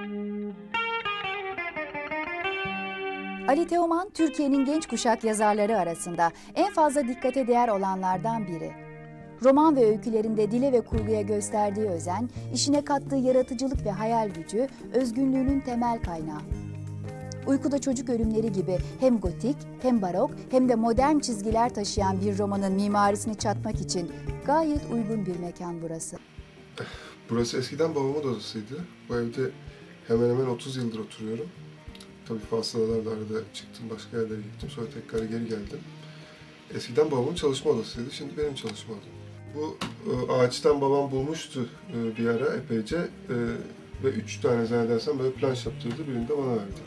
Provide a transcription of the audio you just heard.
Ali Teoman, Türkiye'nin genç kuşak yazarları arasında en fazla dikkate değer olanlardan biri. Roman ve öykülerinde dile ve kurguya gösterdiği özen, işine kattığı yaratıcılık ve hayal gücü, özgünlüğünün temel kaynağı. Uykuda Çocuk Ölümleri gibi hem gotik, hem barok, hem de modern çizgiler taşıyan bir romanın mimarisini çatmak için gayet uygun bir mekan burası. Burası eskiden babamın odasıydı. Bu evde hemen hemen 30 yıldır oturuyorum. Tabii fasılalarla arada çıktım, başka yerlere gittim. Sonra tekrar geri geldim. Eskiden babamın çalışma odasıydı, şimdi benim çalışma odam. Bu ağaçtan babam bulmuştu bir ara epeyce. Ve 3 tane zannedersem böyle planş yaptırdı, birini de bana verdi.